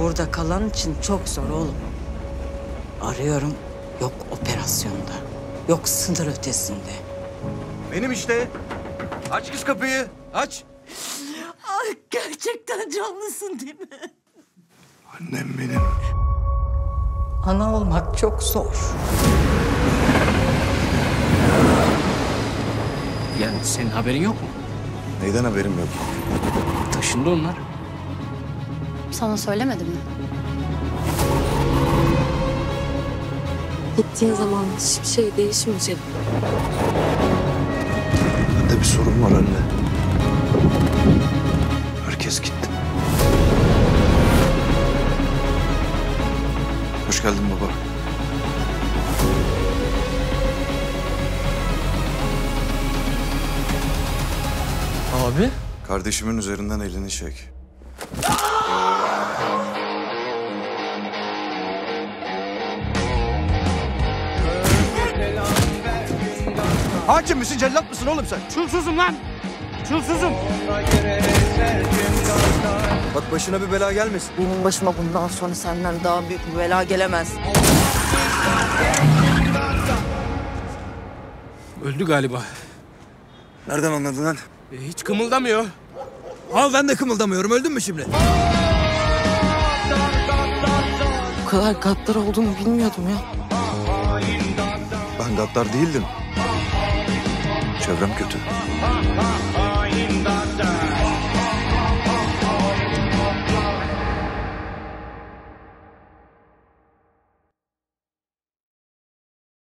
Burada kalan için çok zor oğlum. Arıyorum, yok operasyonda, yok sınır ötesinde. Benim işte. Aç kız kapıyı, aç. Ay gerçekten canlısın değil mi? Annem benim. Ana olmak çok zor. Yani senin haberin yok mu? Neyden haberim yok? Taşındı onlar. Sana söylemedim mi? Gittiğin zaman hiçbir şey değişmeyecek. Bende bir sorun var anne. Herkes gitti. Hoş geldin baba. Abi? Kardeşimin üzerinden elini çek. Hakim misin, cellat mısın oğlum sen? Çulsuzum lan! Çulsuzum! Bak başına bir bela gelmesin. Benim başıma bundan sonra senden daha büyük bir bela gelemez. Öldü galiba. Nereden anladın lan? Hiç kımıldamıyor. Al ben de kımıldamıyorum. Öldün mü şimdi? Bu kadar gaddar olduğunu bilmiyordum ya. Ben gaddar değildim. Çevrem kötü.